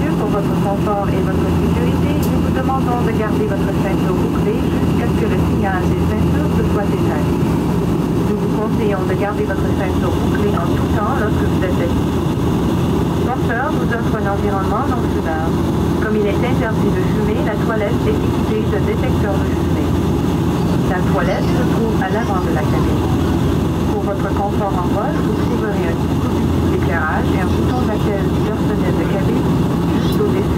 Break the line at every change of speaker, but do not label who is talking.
messieurs, pour votre confort et votre sécurité, nous vous demandons de garder votre ceinture bouclée jusqu'à ce que le signal des ceintures se soit éteint. Nous vous conseillons de garder votre ceinture bouclée en tout temps lorsque vous êtes assis. Porteur vous offre un environnement non fumeur. Comme il est interdit de fumer, la toilette est équipée de détecteurs de fumée. La toilette se trouve à l'avant de la cabine. Pour votre confort en vol, vous trouverez un dispositif d'éclairage et un bouton d'accueil du personnel de cabine juste au-dessus